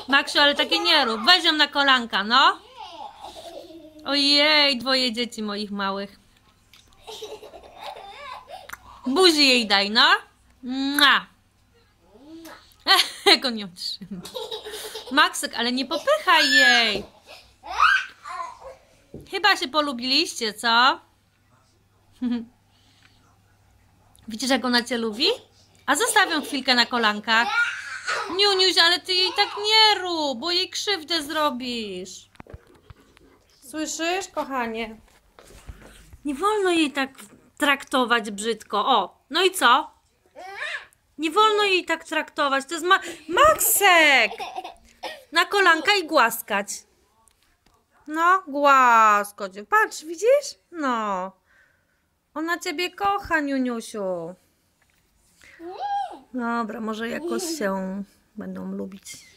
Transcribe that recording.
Maksiu, ale takie nie rób. Weź ją na kolanka, no. Ojej, dwoje dzieci moich małych. Buzi jej daj, no. Mua. Jak on ją trzyma. Maksek, ale nie popychaj jej. Chyba się polubiliście, co? Widzisz, jak ona cię lubi? A zostaw ją chwilkę na kolankach. Niuniuś, ale ty jej tak nie rób, bo jej krzywdę zrobisz. Słyszysz, kochanie? Nie wolno jej tak traktować brzydko. O, no i co? Nie wolno jej tak traktować. To jest Maksek! Na kolanka i głaskać. No, głaskać. Patrz, widzisz? No. Ona ciebie kocha, Niuniusiu. Dobra, może jakoś się będą lubić.